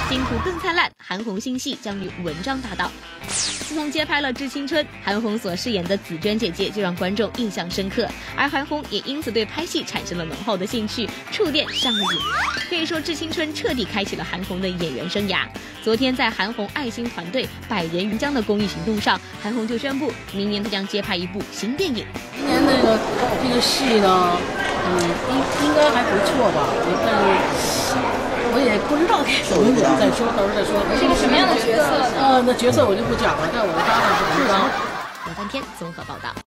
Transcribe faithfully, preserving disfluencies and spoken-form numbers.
星途更灿烂，韩红新戏将与文章搭档。自从接拍了《致青春》，韩红所饰演的紫娟姐姐就让观众印象深刻，而韩红也因此对拍戏产生了浓厚的兴趣，触电上了瘾。可以说，《致青春》彻底开启了韩红的演员生涯。昨天在韩红爱心团队百人云江的公益行动上，韩红就宣布，明年她将接拍一部新电影。 今年那个这个戏呢，嗯，应应该还不错吧？但是我也不知道该怎么讲，再说到时候再说。 是一个什么样的角色？ 呃，那角色我就不讲了，但我的搭档是文章。 乐翻天综合报道。